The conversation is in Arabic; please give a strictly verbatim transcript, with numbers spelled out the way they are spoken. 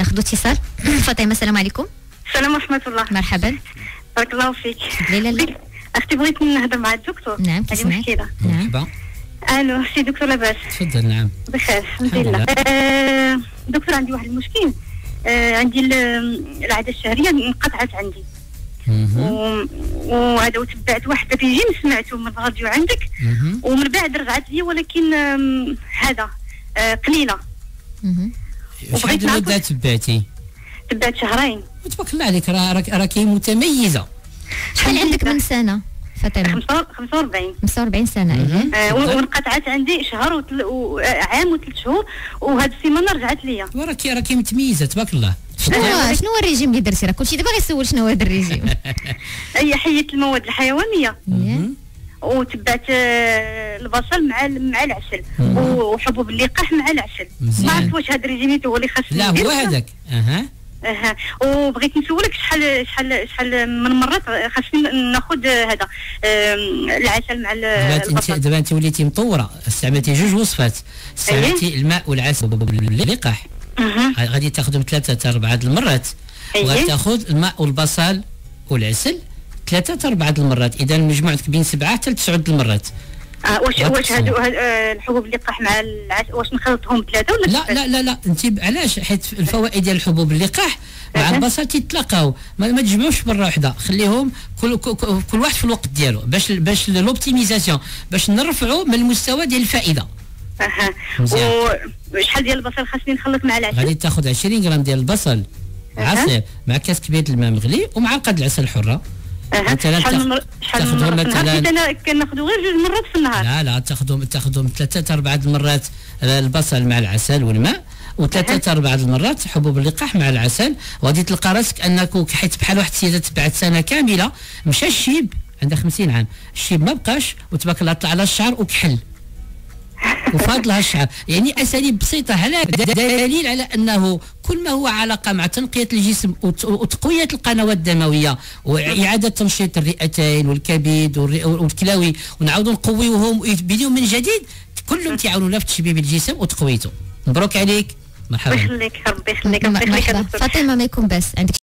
ناخذ اتصال. فاطمه السلام عليكم. السلام ورحمه الله. مرحبا. بارك الله فيك. لا لا اختي بغيت نهضر مع الدكتور. نعم هذه مشكله. مرحبا. الو سي دكتور لاباس؟ تفضل. نعم بخير الحمد لله. آه دكتور عندي واحد المشكل. آه عندي العاده الشهريه انقطعت عندي. وهذا وتبعت واحد الريجيم سمعته من الراديو عندك ومن بعد رجعت لي ولكن هذا آه قليله. وبغيت المده تبعتي؟ تبعت شهرين. تبارك الله عليك، راك راكي متميزه. شحال عندك من سنه فاطمه؟ خمسة وأربعين. خمسة وأربعين سنه. ايه وانقطعت عندي شهر وتل... وعام وثلاث شهور وهاد السيمانه رجعت ليا. وراكي راكي متميزه تبارك الله. شنو شنو هو الريجيم اللي درتي؟ راه كلشي دابا غيسول شنو هو هذا الريجيم. هي حيدت المواد الحيوانيه وتبعت البصل مع مع العسل وحبوب اللقاح مع العسل. ما عرفت واش هذا الريجيم هو اللي خاصني. لا هو هذاك. اها اها وبغيت نسولك شحال شحال شحال من مرات خاصني ناخذ هذا العسل مع البصل. دابا انت وليتي مطوره، استعملتي جوج وصفات، استعملتي الماء والعسل واللقاح. غادي تاخذهم ثلاثه اربعه المرات. وغادي تاخذ الماء والبصل والعسل ثلاثه اربعه المرات، اذا مجموعتك بين سبعه حتى تسعه المرات. اه واش واش هادو الحبوب اللقاح مع العسل واش نخلطهم ثلاثه ولا لا لا لا لا انت علاش؟ حيت الفوائد ديال الحبوب اللقاح مع البصل تيتلاقاو، ما, ما تجمعوش مره واحده، خليهم كل كل واحد في الوقت ديالو باش باش لوبتيميزاسيون، باش نرفعوا من المستوى ديال الفائده. اها وشحال ديال البصل خاصني نخلط مع العسل؟ غادي تاخذ عشرين غرام ديال البصل عصير مع كاس كبير الماء مغلي ومع قد العسل الحره. مثلا تاخذهم مثلا انا كناخذوا غير جوج مرات في النهار. لا لا تاخذهم تاخذهم ثلاثه اربعه المرات البصل مع العسل والماء وثلاثه اربعه المرات حبوب اللقاح مع العسل، وغادي تلقى راسك انك حيت بحال واحد السيده تبعت سنه كامله مشى الشيب عندها خمسين عام، الشيب ما بقاش وتبارك الله طلع على الشعر وكحل وفاضلها الشعر. يعني اساليب بسيطه، هذا دليل على انه كل ما هو علاقه مع تنقيه الجسم وتقويه القنوات الدمويه واعاده تنشيط الرئتين والكبد والكلاوي ونعاودوا نقويوهم ويبنيو من جديد، كلهم تعاونونا في تشبيب الجسم وتقويته. مبروك عليك. مرحبا. الله يخليك ربي يخليك. فاطمه ما يكون بس عندك